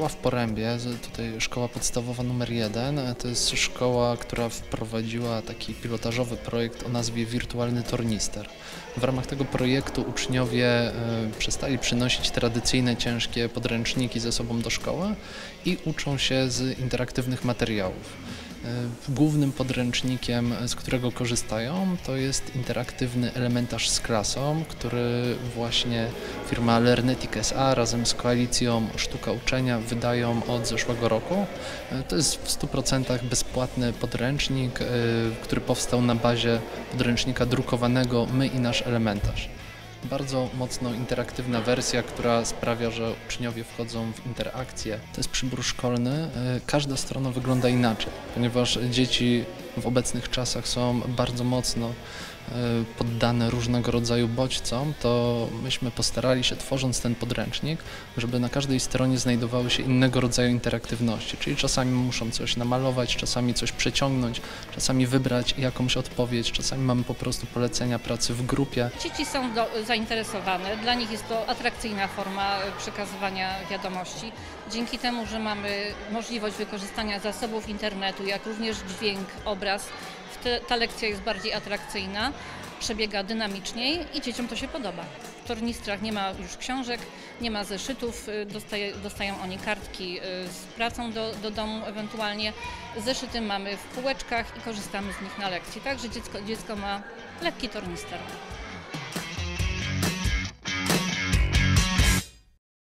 Szkoła w Porębie, tutaj szkoła podstawowa numer 1, to jest szkoła, która wprowadziła taki pilotażowy projekt o nazwie Wirtualny Tornister. W ramach tego projektu uczniowie przestali przynosić tradycyjne, ciężkie podręczniki ze sobą do szkoły i uczą się z interaktywnych materiałów. Głównym podręcznikiem, z którego korzystają, to jest interaktywny elementarz z klasą, który właśnie firma Learnetic SA razem z koalicją Sztuka Uczenia wydają od zeszłego roku. To jest w 100% bezpłatny podręcznik, który powstał na bazie podręcznika drukowanego My i nasz elementarz. Bardzo mocno interaktywna wersja, która sprawia, że uczniowie wchodzą w interakcję. To jest przybór szkolny. Każda strona wygląda inaczej, ponieważ dzieci w obecnych czasach są bardzo mocno poddane różnego rodzaju bodźcom, to myśmy postarali się, tworząc ten podręcznik, żeby na każdej stronie znajdowały się innego rodzaju interaktywności, czyli czasami muszą coś namalować, czasami coś przeciągnąć, czasami wybrać jakąś odpowiedź, czasami mamy po prostu polecenia pracy w grupie. Dzieci są zainteresowane, dla nich jest to atrakcyjna forma przekazywania wiadomości. Dzięki temu, że mamy możliwość wykorzystania zasobów internetu, jak również dźwięk, obraz, ta lekcja jest bardziej atrakcyjna, przebiega dynamiczniej i dzieciom to się podoba. W tornistrach nie ma już książek, nie ma zeszytów, dostają oni kartki z pracą do domu ewentualnie. Zeszyty mamy w półeczkach i korzystamy z nich na lekcji, także dziecko ma lekki tornister.